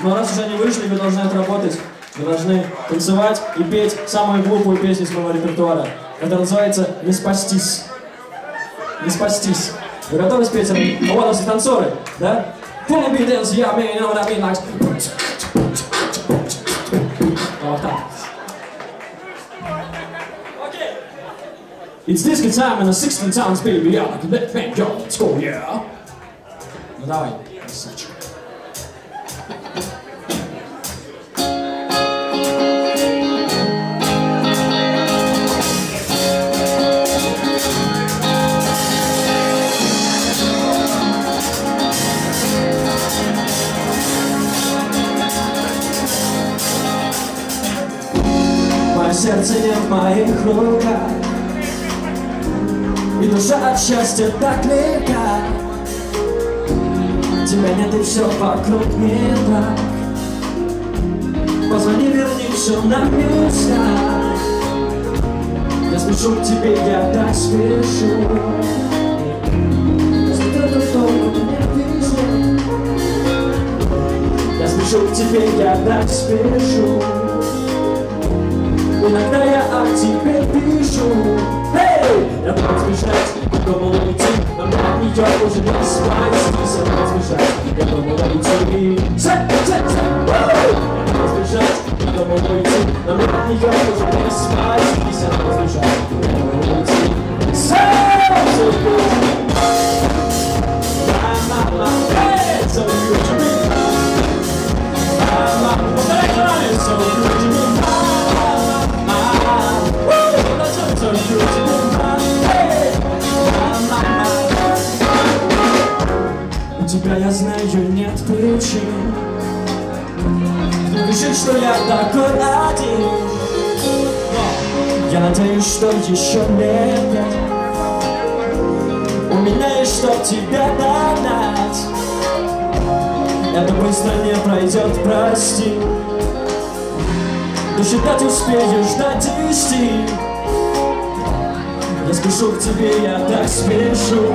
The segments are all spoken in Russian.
Но раз уже они вышли, вы должны отработать. Вы должны танцевать и петь самую глупую песню своего репертуара. Это называется «Не спастись». Не спастись. Вы готовы спеть? А вот у нас и танцоры, да? Вот так. It's disco time in the 16 towns, baby. Yeah, like a big bang, yo, let's go, yeah. Ну давай, красавчик. Мое сердце не в моих руках, и душа от счастья так легка. Тебя нет и все вокруг не так. Позвони, верни все на место. Я спешу к тебе, я так спешу. Если только меня везет. Я спешу к тебе, я так спешу. Иногда я о тебе пишу. Эй! Я буду сбежать, думал уйти, но мне от нее уже не спастись. Я буду сбежать, я думал уйти. Я буду сбежать, думал уйти, но мне от нее уже не спастись. Я буду сбежать, я думал уйти. So good to be. Повторяй за нами. So good to be. So good to be. У тебя, я знаю, нет причин решить, что я такой один. Я надеюсь, что еще нет. У меня есть что тебя догнать. Это быстро не пройдет, прости. Досчитать успеешь до 10. Я спешу к тебе, я так спешу.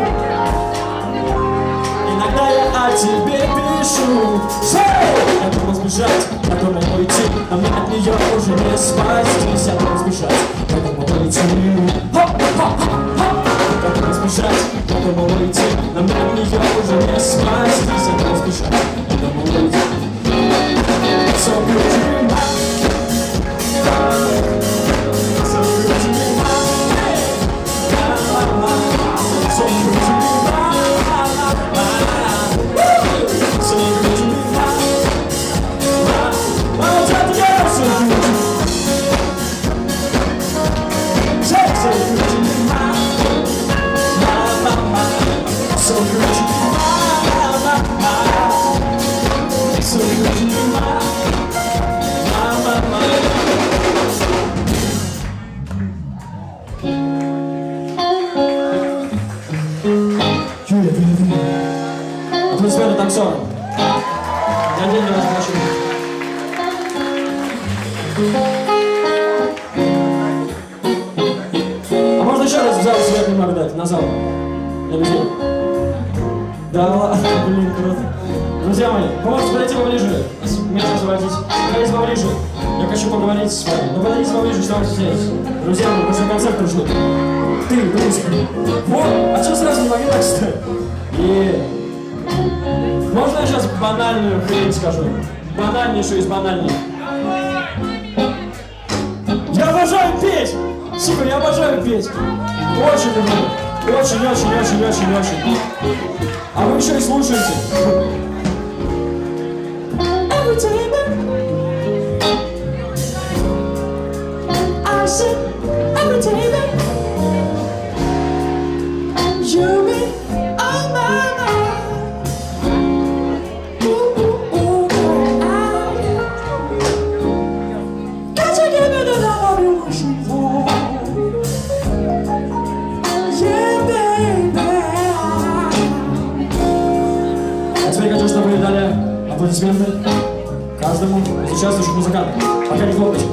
Иногда я о тебе пишу. Я думал сбежать, я думал уйти, а мне от нее уже не спастись. Я думал сбежать, я думал уйти. Я думал сбежать, я думал уйти, но мне от нее уже не спастись. Я думал сбежать, я думал уйти. So good to be mine. So good to be mine. So good to be mine. So good to be mine. One time together. So good to be mine. So good to be mine. So good to be mine. So good to be mine. Аплодисменты танцорам. Я отдельно вас прошу. А можно еще раз в зал свет немного дать? На зал. Для людей. Да ладно, блин, круто. Друзья мои, поможете подойти поближе. Место освободить. Подойдите поближе. Я хочу поговорить с вами. Ну подойдите поближе, что вы здесь. Друзья мои, мы же концерт пришли. Ты, близко. Вот, а что сразу не могли так стать? Можно я сейчас банальную хрень скажу? Банальнейшую из банальных. Я обожаю петь! Сука, я обожаю петь! Очень люблю. Очень, очень, очень, очень, очень. А вы еще и слушаете. Аплодисменты каждому из участвующих музыкантов. Пока не хлопайте.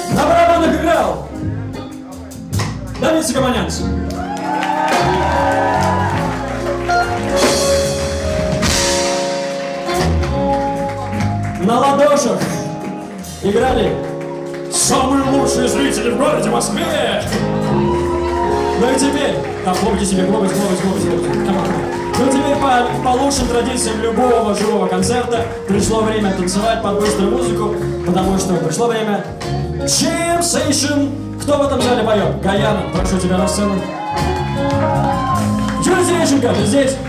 На барабанах играл Давид Сикоманянц. На ладошах играли самые лучшие зрители в городе Москве. Ну и теперь, хлопайте себе, хлопайте. Ну и теперь по лучшим традициям любого живого концерта пришло время танцевать под быструю музыку, потому что пришло время Jam Session. Кто в этом зале поет? Гаяна, прошу тебя на сцену. Юрий Терещенко, ты здесь?